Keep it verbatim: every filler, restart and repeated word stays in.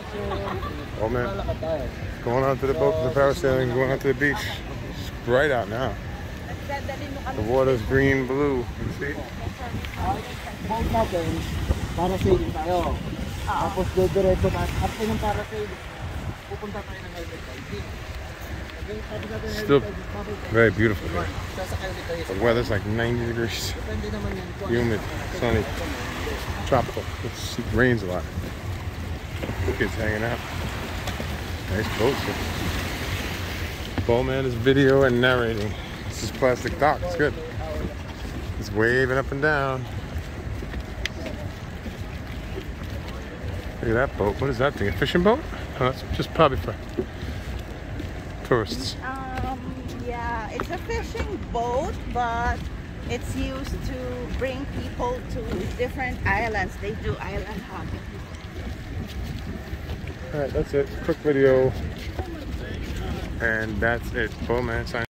Oh man, going out to the boat, the parasailing, going out to the beach. It's bright out now. The water's green, blue. You see? Boat natin, parasailing tayo. Tapos diretso tayo. After ng parasailing, pupunta tayo ng helmet diving. Still very beautiful here. The weather's like ninety degrees. Humid, sunny, tropical. It's, it rains a lot. Kids hanging out. Nice boat. Bowman is video and narrating. This is plastic dock. It's good. It's waving up and down. Look at that boat. What is that thing? A fishing boat? Oh, it's just probably for tourists. Um, yeah, it's a fishing boat, but it's used to bring people to different islands. They do island hopping. Alright, that's it. Quick video. And that's it. Bowman sign.